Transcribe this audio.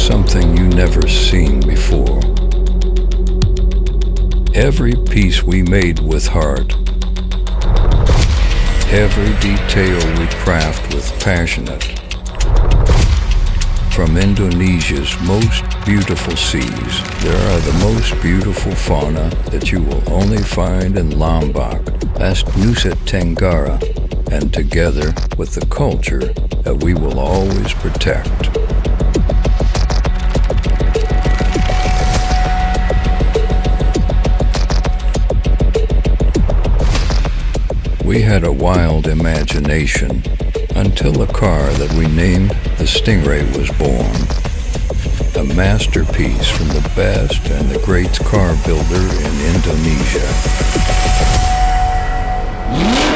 something you never seen before. Every piece we made with heart. Every detail we craft with passionate. From Indonesia's most beautiful seas, there are the most beautiful fauna that you will only find in Lombok, past Nusa Tenggara, and together with the culture that we will always protect. We had a wild imagination until a car that we named the Stingray was born. A masterpiece from the best and the great car builder in Indonesia.